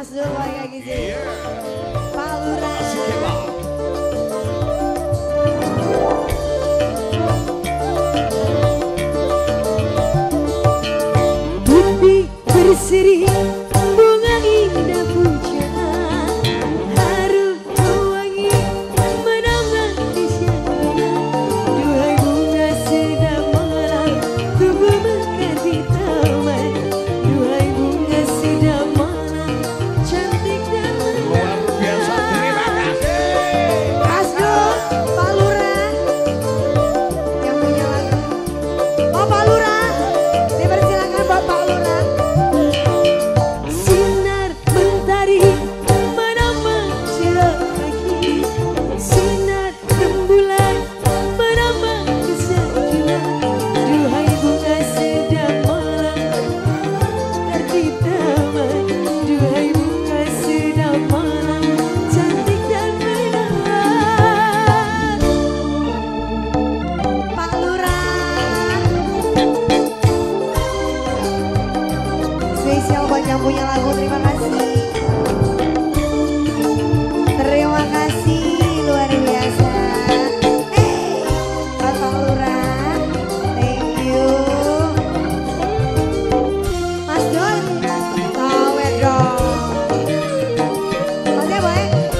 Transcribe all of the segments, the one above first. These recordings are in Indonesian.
Mas Dul warga gizi. Pak Lurah. Bukti berseri bunga indah puncak, harum wangi menambah kesyahnya. Duhai bunga sedap malam, tubuh mekar di taman. Duhai bunga sedap malam, cantik dan luar biasa. Terima kasih Mas Dul, Pak Lurah yang punya lagu. Oh Pak Lurah, dipersilakan buat Pak Lurah. Sinar mentari menambah cerah pagi, sinar rembulan menambah kesejukan. Duhai bunga sedap malam, tertib damai. Duhai bunga sedap malam, cantik dan menawan. Pak Lurah, spesial buat yang punya lagu, terima kasih. Terima kasih luar biasa. Buat Pak Lurah, thank you. Mas Dul, tawe dong. Oke boy.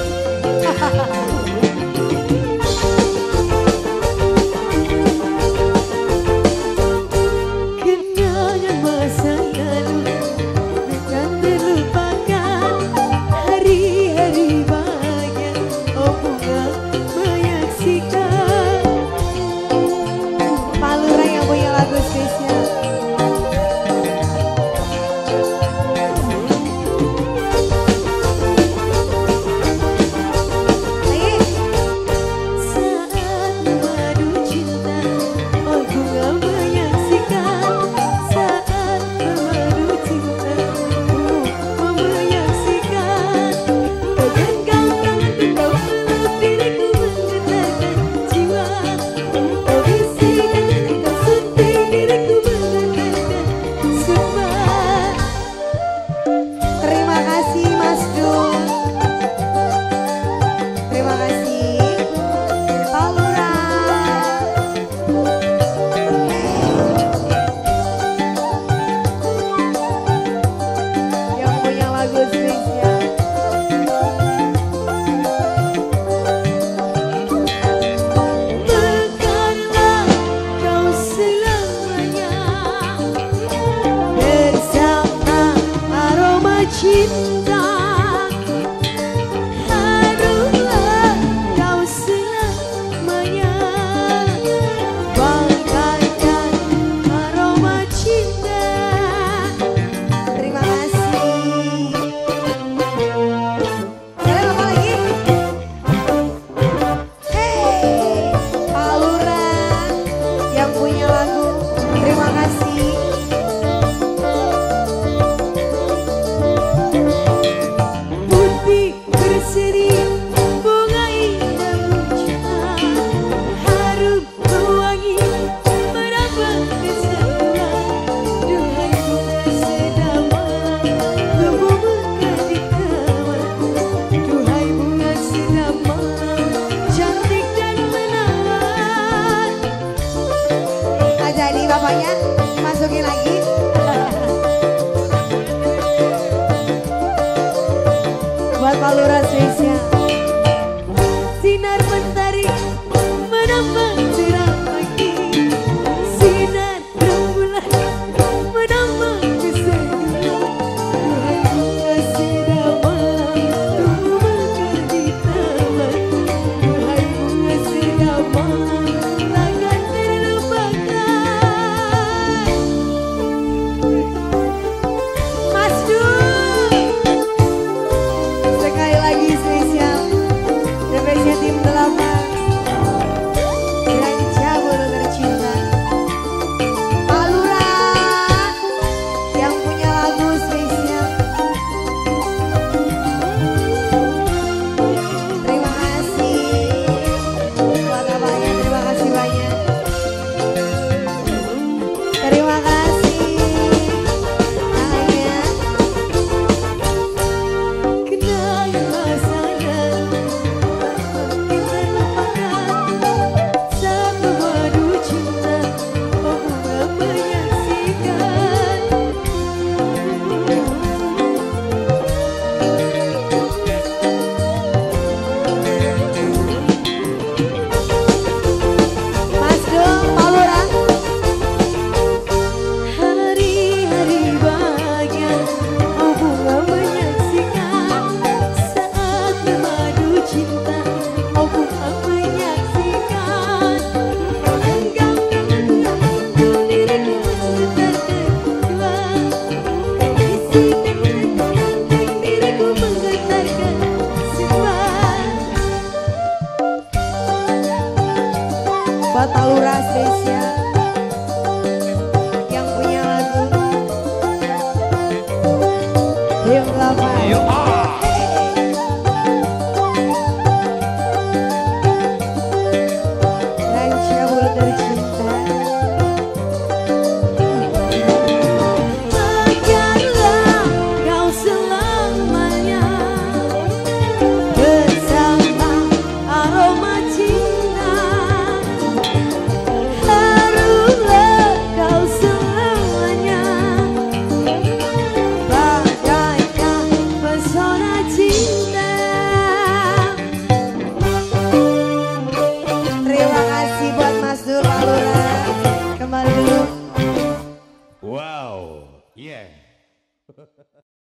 Kenangan masa lalu tak terlupakan, hari-hari bahagia, oh bunga menyaksikan. Pak Lurah yang punya lagu spesial. Lagi. Saat memadu cinta, oh bunga menyaksikan. Saat memadu cinta, oh menyaksikan. Kau genggam tanganku, kau peluk diriku, menggetarkan jiwa. Kau bisikan dan kau suntik diriku, menggetarkan sumpah. Terima kasih Mas Dul. Terima kasih Pak Lurah. Yang punya lagu spesial. Mekarlah kau selamanya bersama aroma cinta. Harumlah kau selamanya bagaikan aroma cinta. Terima kasih. Kalian apa lagi? Hey, Pak Lurah yang punya lagu, terima kasih. Putih berseri bunga indah puncak, harum wangi menambah kesatuan. Duhai bunga sedap malam, tubuh mekar di taman. Duhai bunga sedap malam, cantik dan menawan. Tak jadi bapaknya, masukin lagi. Buat Pak Lurah spesial. Sinar mentari menambah cerah